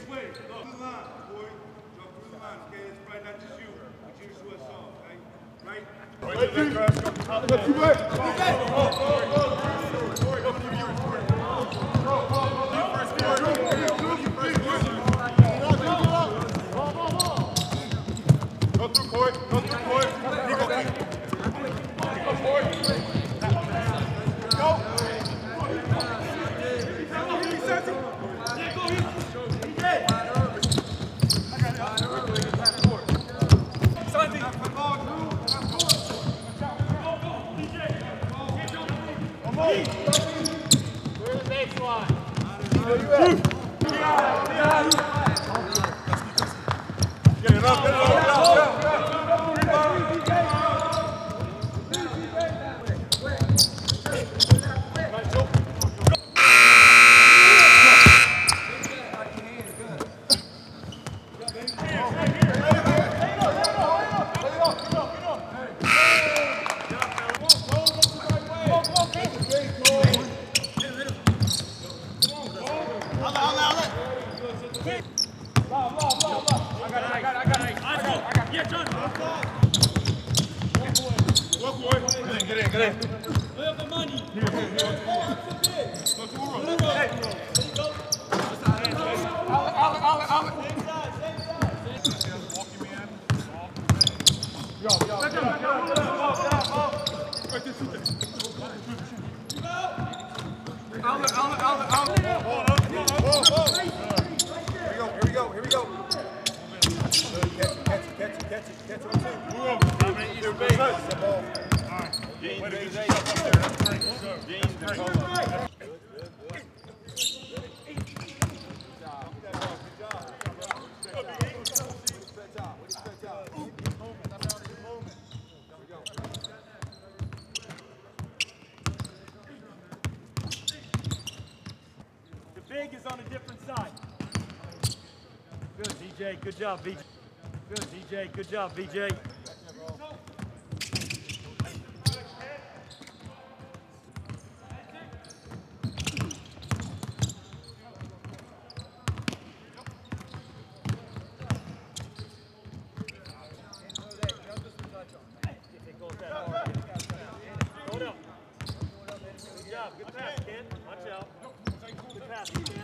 way. Look. Through the line, boy. Jump through the line, okay? It's probably not just you, but you to us all, okay? Right? Wait till that crash comes out. Look, you back. Go through, Corey. Go through, Corey. Nico, go forward. Go. Where's the baseline? Where you at? Get it up, get it up. Get in. Here we go. Catch The big is on a different side. Good, DJ. Good job, VJ. Good, DJ. Good job, VJ. Good job. Good pass, Ken. Watch out. Good pass, Ken.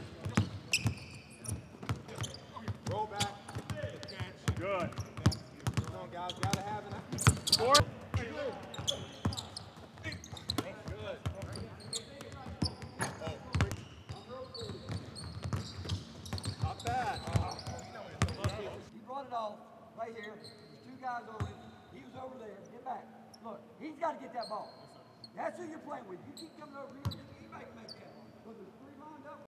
Roll back. Good. Come on, guys. Gotta have it. Score. Not bad. He brought it off right here. There's two guys over there. He was over there. Get back. Look, he's got to get that ball. That's who you're playing with. You keep coming over here.